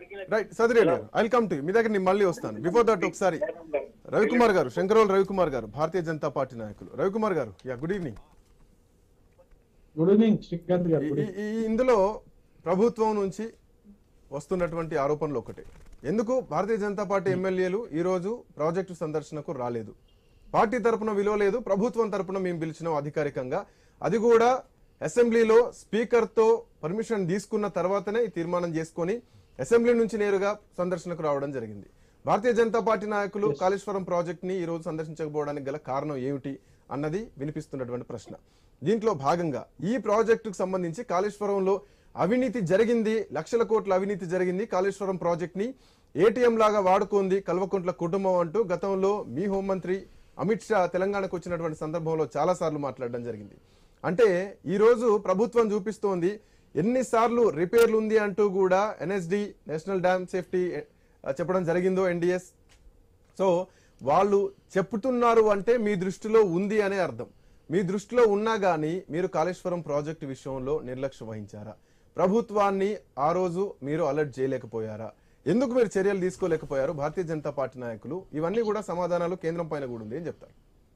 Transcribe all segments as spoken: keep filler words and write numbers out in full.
Right సదిరెడ్డి గారు I come to me దగ్గర నేను మళ్ళీ వస్తాను. బిఫోర్ దట్ ఒకసారి రవికుమార్ గారు, శంకరరావు రవికుమార్ గారు, భారతీయ జనతా పార్టీ నాయకులు. Ravikumar garu, yeah good evening. Good evening Srikanth garu. ఇందులో ప్రభుత్వం నుంచి వస్తున్నటువంటి ఆరోపణలు ఒకటే, ఎందుకు భారతీయ జనతా పార్టీ ఎమ్మెల్యేలు ఈ రోజు ప్రాజెక్టు సందర్శనకు రాలేదు? పార్టీ తరపున విలువ లేదు, ప్రభుత్వం తరపున మేము పిలిచినాం అధికారికంగా, అది కూడా అసెంబ్లీలో స్పీకర్ తో పర్మిషన్ తీసుకున్న తర్వాతనే ఈ తీర్మానం చేసుకొని అసెంబ్లీ నుంచి నేరుగా సందర్శనకు రావడం జరిగింది. భారతీయ జనతా పార్టీ నాయకులు కాళేశ్వరం ప్రాజెక్ట్ ని ఈ రోజు సందర్శించకపోవడానికి గల కారణం ఏమిటి అన్నది వినిపిస్తున్నటువంటి ప్రశ్న. దీంట్లో భాగంగా ఈ ప్రాజెక్టుకు సంబంధించి కాళేశ్వరంలో అవినీతి జరిగింది, లక్షల కోట్ల అవినీతి జరిగింది, కాళేశ్వరం ప్రాజెక్ట్ ని ఏటీఎం లాగా వాడుకుంది కల్వకుంట్ల కుటుంబం అంటూ గతంలో మీ హోంమంత్రి అమిత్ షా తెలంగాణకు వచ్చినటువంటి సందర్భంలో చాలా సార్లు మాట్లాడడం జరిగింది. అంటే ఈ రోజు ప్రభుత్వం చూపిస్తోంది ఎన్నిసార్లు రిపేర్లు ఉంది అంటూ కూడా ఎన్ఎస్డి నేషనల్ డ్యామ్ సేఫ్టీ చెప్పడం జరిగిందో ఎన్డిఎస్. సో వాళ్ళు చెప్తున్నారు అంటే మీ దృష్టిలో ఉంది అనే అర్థం. మీ దృష్టిలో ఉన్నా గానీ మీరు కాళేశ్వరం ప్రాజెక్టు విషయంలో నిర్లక్ష్యం వహించారా? ప్రభుత్వాన్ని ఆ రోజు మీరు అలర్ట్ చేయలేకపోయారా? ఎందుకు మీరు చర్యలు తీసుకోలేకపోయారు భారతీయ జనతా పార్టీ నాయకులు? ఇవన్నీ కూడా సమాధానాలు కేంద్రం పైన కూడా ఉంది అని చెప్తారు.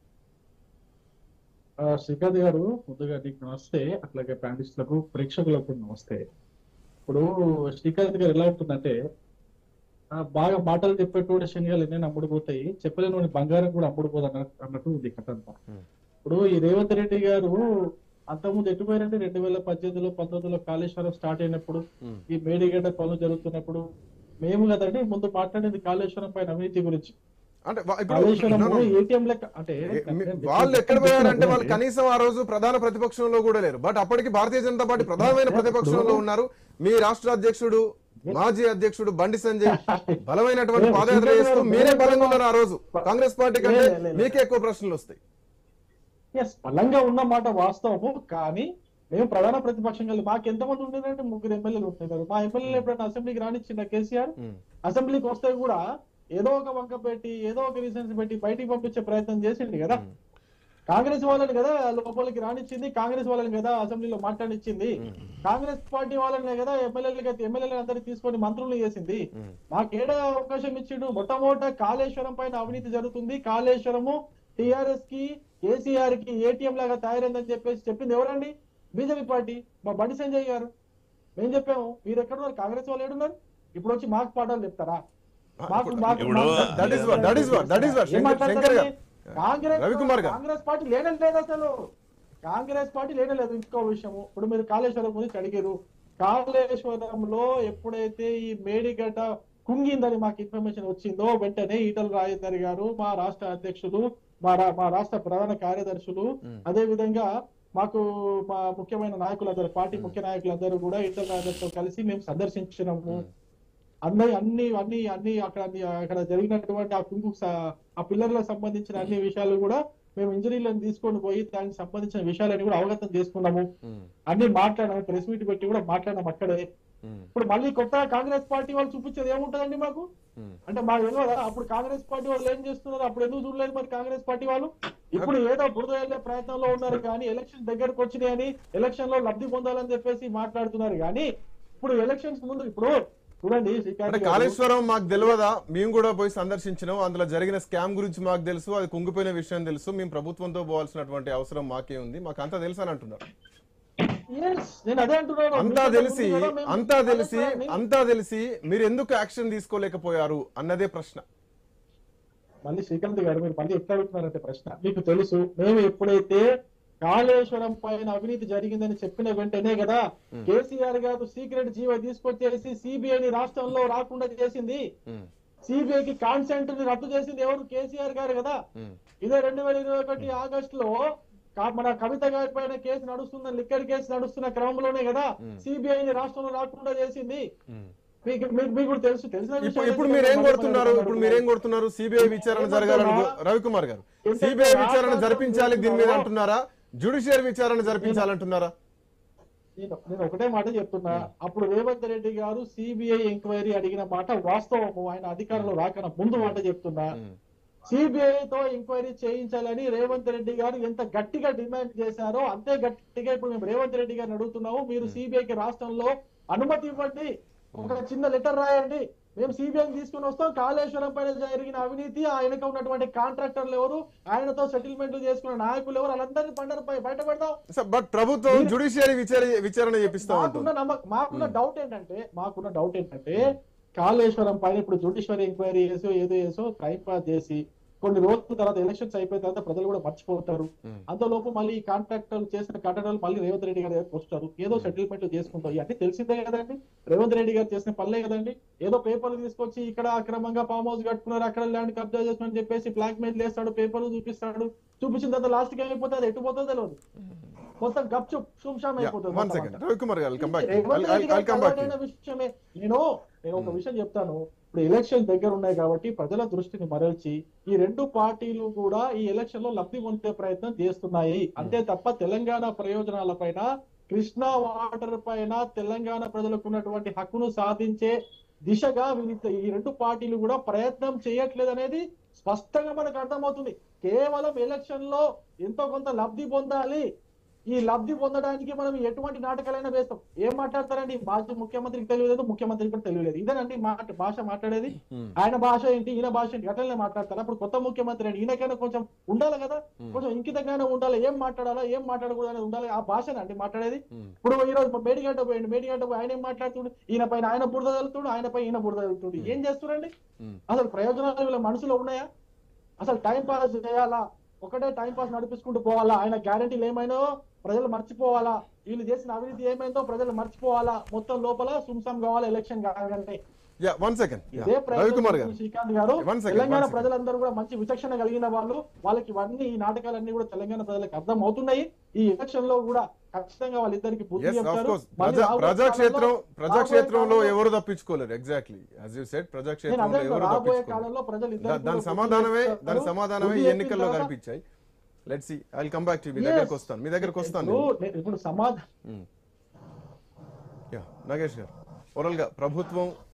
శ్రీకాంత్ గారు, ముందుగా నీకు నమస్తే, అట్లాగే ప్యానలిస్టులకు ప్రేక్షకులకు నమస్తే. ఇప్పుడు శ్రీకాంత్ గారు ఎలా ఉంటుందంటే, బాగా మాటలు చెప్పేటువంటి శనియాలు ఎన్నైనా అమ్ముడుపోతాయి, చెప్పలేని బంగారం కూడా అమ్ముడుపోదు అన్నట్టు ఉంది కథ అంతా. ఇప్పుడు ఈ రేవంత్ రెడ్డి గారు అంతకుముందు ఎటుపోయారంటే రెండు వేల పద్దెనిమిదిలో పంతొమ్మిదిలో కాళేశ్వరం స్టార్ట్ అయినప్పుడు, ఈ మేడిగడ్డ పనులు జరుగుతున్నప్పుడు మేము కదండి ముందు మాట్లాడేది కాళేశ్వరం పైన అవినీతి గురించి. అంటే వాళ్ళు ఎక్కడ పోయారంటే వాళ్ళు కనీసం ఆ రోజు ప్రధాన ప్రతిపక్షంలో కూడా లేరు. బట్ అప్పటికి భారతీయ జనతా పార్టీ ప్రధానమైన ప్రతిపక్షంలో ఉన్నారు. మీ రాష్ట్ర అధ్యక్షుడు, మాజీ అధ్యక్షుడు బండి సంజయ్ బలమైనటువంటి పాదయాత్ర చేస్తూ మీరే బలంగా ఉన్నారు ఆ రోజు. కాంగ్రెస్ పార్టీ కంటే మీకే ఎక్కువ ప్రశ్నలు వస్తాయి. బలంగా ఉన్న మాట వాస్తవము, కానీ మేము ప్రధాన ప్రతిపక్షం కలిసి మాకు ఎంతమంది ఉండేదంటే ముగ్గురు ఎమ్మెల్యేలు ఉంటున్నారు. మా ఎమ్మెల్యేలు ఎప్పుడైనా అసెంబ్లీకి రానిచ్చిన కేసీఆర్? అసెంబ్లీకి వస్తే కూడా ఏదో ఒక వంక పెట్టి ఏదో ఒక రీజన్స్ పెట్టి బయటికి పంపించే ప్రయత్నం చేసింది కదా. కాంగ్రెస్ వాళ్ళని కదా లోపలికి రానిచ్చింది, కాంగ్రెస్ వాళ్ళని కదా అసెంబ్లీలో మాట్లాడిచ్చింది, కాంగ్రెస్ పార్టీ వాళ్ళని కదా ఎమ్మెల్యేలు ఎమ్మెల్యేలు అందరినీ తీసుకొని మంత్రులు చేసింది. మాకేడా అవకాశం ఇచ్చిండు? మొట్టమొదట కాళేశ్వరం పైన అవినీతి జరుగుతుంది, కాళేశ్వరము టిఆర్ఎస్ కి కేసీఆర్ కి ఏటీఎం లాగా తయారైందని చెప్పేసి చెప్పింది ఎవరండి? బీజేపీ పార్టీ, మా బండి సంజయ్ గారు. మేము చెప్పాము, మీరు ఎక్కడున్నారు? కాంగ్రెస్ వాళ్ళు ఏడున్నారు? ఇప్పుడు వచ్చి మాకు పాఠాలు చెప్తారా? కాంగ్రెస్ పార్టీ లేనే లేదు అసలు, కాంగ్రెస్ పార్టీ లేనే లేదు. ఇంకో విషయము, ఇప్పుడు మీరు కాళేశ్వరం గురించి అడిగారు. కాళేశ్వరంలో ఎప్పుడైతే ఈ మేడిగడ్డ కుంగిందని మాకు ఇన్ఫర్మేషన్ వచ్చిందో వెంటనే ఈటల రాజేందర్ గారు, మా రాష్ట్ర అధ్యక్షులు, మా మా రాష్ట్ర ప్రధాన కార్యదర్శులు, అదే విధంగా మాకు మా ముఖ్యమైన నాయకులందరూ, పార్టీ ముఖ్య నాయకులందరూ కూడా ఈటల రాజేందర్తో కలిసి మేము సందర్శించినాము. అన్ని అన్ని అన్ని అన్ని అక్కడ అక్కడ జరిగినటువంటి ఆ కుంగు ఆ పిల్లర్లకు సంబంధించిన అన్ని విషయాలు కూడా మేము ఇంజనీర్లను తీసుకొని పోయి దానికి సంబంధించిన విషయాలని కూడా అవగతం చేసుకున్నాము. అన్ని మాట్లాడాము, ప్రెస్ మీట్ పెట్టి కూడా మాట్లాడాము అక్కడే. ఇప్పుడు మళ్ళీ కొత్త కాంగ్రెస్ పార్టీ వాళ్ళు చూపించేది ఏముంటదండి మాకు? అంటే మాకు తెలియదా అప్పుడు కాంగ్రెస్ పార్టీ వాళ్ళు ఏం చేస్తున్నారు? అప్పుడు ఎందుకు చూడలేదు మరి కాంగ్రెస్ పార్టీ వాళ్ళు? ఇప్పుడు ఏదో బురద వెళ్లే ప్రయత్నంలో ఉన్నారు కానీ ఎలక్షన్ దగ్గరకు వచ్చినాయని ఎలక్షన్ లో లబ్ధి పొందాలని చెప్పేసి మాట్లాడుతున్నారు. కానీ ఇప్పుడు ఎలక్షన్స్ ముందు ఇప్పుడు చూడండి, కాళేశ్వరం మాకు తెలియదా? మేము కూడా పోయి సందర్శించినాం, అందులో జరిగిన స్కామ్ గురించి మాకు తెలుసు, అది కుంగిపోయిన విషయం తెలుసు, మేము ప్రభుత్వంతో పోవాల్సినటువంటి అవసరం మాకే ఉంది, మాకు అంతా తెలుసు అని అంటున్నారు. అంతా తెలిసి అంతా తెలిసి అంతా తెలిసి మీరు ఎందుకు యాక్షన్ తీసుకోలేకపోయారు అన్నదే ప్రశ్న. మళ్ళీ శ్రీకాంత్ గారు, మీరు మళ్ళీ ఎట్లా అడుగుతున్నారంటే ప్రశ్న, మీకు తెలుసు మేము ఎప్పుడైతే కాళేశ్వరం పైన అవినీతి జరిగిందని చెప్పిన వెంటనే కదా కేసీఆర్ గారు సీక్రెట్ జీవో తీసుకొచ్చేసి సిబిఐని రాష్ట్రంలో రాకుండా చేసింది. సిబిఐకి కాన్సెంట్ ని రద్దు చేసింది ఎవరు? కేసీఆర్ గారు కదా. ఇదే రెండు వేల ఇరవై ఒకటి ఆగస్టు లో మన కవిత గారి పైన కేసు నడుస్తున్న లిక్కర్ కేసు నడుస్తున్న క్రమంలోనే కదా సిబిఐని రాష్ట్రంలో రాకుండా చేసింది. మీకు తెలుసు తెలిసిన ఇప్పుడు మీరేం కొడుతున్నారు? ఇప్పుడు మీరేం కొడుతున్నారు? సిబిఐ విచారణ జరగాలని రవికుమార్ గారు సిబిఐ విచారణ జరిపించాలి దీని మీద అంటున్నారా? జ్యుడిషియల్ విచారణ జరిపించాలంటున్నారా? నేను నేను ఒకటే మాట చెప్తున్నా, అప్పుడు రేవంత్ రెడ్డి గారు సిబిఐ ఎంక్వైరీ అడిగిన మాట వాస్తవము. ఆయన అధికారంలో రాకన ముందు మాట చెప్తున్నా, సిబిఐతో ఎంక్వైరీ చేయించాలని రేవంత్ రెడ్డి గారు ఎంత గట్టిగా డిమాండ్ చేశారో అంతే గట్టిగా ఇప్పుడు మేము రేవంత్ రెడ్డి గారిని అడుగుతున్నాము, మీరు సిబిఐకి రాష్ట్రంలో అనుమతి ఇవ్వండి. ఒక చిన్న లెటర్ రాయండి, మేము సిబిఐ తీసుకుని వస్తాం, కాళేశ్వరం పైన జరిగిన అవినీతి, ఆయనకు ఉన్నటువంటి కాంట్రాక్టర్లు ఎవరు, ఆయనతో సెటిల్మెంట్ చేసుకున్న నాయకులు ఎవరు, వాళ్ళందరినీ పంటపై బయట పెడతాం. బట్ ప్రభుత్వం జుడిషియరీ విచారణ విచారణ చేపిస్తా ఉంటుంది. మాకున్న నమ్మకం మాకున్న డౌట్ ఏంటంటే మాకున్న డౌట్ ఏంటంటే కాళేశ్వరం పైన ఇప్పుడు జ్యుడిషియరీ ఎంక్వైరీ చేసో ఏదో చేసో టైం పాస్ చేసి కొన్ని రోజుల తర్వాత ఎలక్షన్స్ అయిపోయిన తర్వాత ప్రజలు కూడా మర్చిపోతారు. అంతలోపు మళ్ళీ ఈ కాంట్రాక్టర్లు చేసిన కట్టడాలు మళ్ళీ రేవంత్ రెడ్డి గారి దగ్గరకు వస్తారు, ఏదో సెటిల్మెంట్ చేసుకుంటారు. ఇవన్నీ తెలిసిందే కదండి, రేవంత్ రెడ్డి గారు చేసిన పనులే కదండి. ఏదో పేపర్లు తీసుకొచ్చి ఇక్కడ అక్రమంగా ఫామ్ హౌస్ కట్టుకున్నారు, అక్కడ ల్యాండ్ కబ్జా చేస్తున్నారని చెప్పేసి బ్లాక్ మెయిల్ చేస్తాడు, పేపర్లు చూపిస్తాడు, చూపించిన తర్వాత లాస్ట్ కి ఏమైపోతుంది, అది ఎటు పోతుందో తెలియదు, మొత్తం గప్చు సుంషాం అయిపోతుంది. విషయమే నేను నేను ఒక విషయం చెప్తాను. ఇప్పుడు ఎలక్షన్ దగ్గర ఉన్నాయి కాబట్టి ప్రజల దృష్టిని మరల్చి ఈ రెండు పార్టీలు కూడా ఈ ఎలక్షన్ లో లబ్ధి పొందే ప్రయత్నం చేస్తున్నాయి అంతే తప్ప తెలంగాణ ప్రయోజనాల పైన, కృష్ణా వాటర్ పైన తెలంగాణ ప్రజలకు ఉన్నటువంటి హక్కును సాధించే దిశగా ఈ రెండు పార్టీలు కూడా ప్రయత్నం చేయట్లేదు అనేది స్పష్టంగా మనకు అర్థమవుతుంది. కేవలం ఎలక్షన్ లో ఎంతో కొంత లబ్ధి పొందాలి, ఈ లబ్ధి పొందడానికి మనం ఎటువంటి నాటకాలైనా వేస్తాం. ఏం మాట్లాడతారండి, భాష ముఖ్యమంత్రికి తెలియలేదు, ముఖ్యమంత్రికి కూడా తెలియలేదు, ఇదేనండి మాట భాష మాట్లాడేది. ఆయన భాష ఏంటి, ఈయన భాష ఏంటి, అట్లనే మాట్లాడతారు. అప్పుడు కొత్త ముఖ్యమంత్రి అండి, ఈయనకైనా కొంచెం ఉండాలి కదా, కొంచెం ఇంకితంగానే ఉండాలి, ఏం మాట్లాడాలా ఏం మాట్లాడకూడదు అనేది ఉండాలి. ఆ భాషనండి మాట్లాడేది. ఇప్పుడు ఈ రోజు మేడిగడ్డ పోయింది, మేడిగడ్డ పోయి ఆయన ఏం మాట్లాడుతుండు, ఈయన పైన ఆయన బురద వెళ్తుండు, ఆయన పైన ఈయన బురద వెళ్తుండు. ఏం చేస్తున్నారండి, అసలు ప్రయోజనాలు వీళ్ళ మనసులో ఉన్నాయా? అసలు టైం పాస్ చేయాలా, ఒకటే టైం పాస్ నడిపించుకుంటూ పోవాలా? ఆయన గ్యారంటీలు ఏమైనా ప్రజలు మర్చిపోవాలా, వీళ్ళు చేసిన అవినీతి ఏమైందో ప్రజలు మర్చిపోవాలా, మొత్తం లోపల సుంసం కావాలా ఎలక్షన్ కావాలంటే. శ్రీకాంత్ గారు, తెలంగాణ ప్రజలందరూ కూడా మంచి విచక్షణ కలిగిన వాళ్ళు, వాళ్ళకి ఇవన్నీ ఈ నాటకాలన్నీ కూడా తెలంగాణ ప్రజలకు అర్థం అవుతున్నాయి. ఈ ఎలక్షన్ లో కూడా ఖచ్చితంగా వాళ్ళిద్దరికి బుద్ధి చెప్తారు. ప్రజాక్షేత్రం ప్రజాక్షేత్రంలో ఎవరు తప్పించుకోలేరు. ఎగ్జాక్ట్లీ యాజ్ యు సెడ్, ప్రజాక్షేత్రంలో ఎవరు తప్పించుకోలేరు. దాని సమాధానమే దాని సమాధానమే ఎన్నికల్లో కనిపించాయి. Let's see, I will come back to మీ దగ్గరికి వస్తాను మీ దగ్గరికి వస్తాను ఇప్పుడు సమాధానం. నాగేష్ గారు, ఓవరాల్ గా ప్రభుత్వం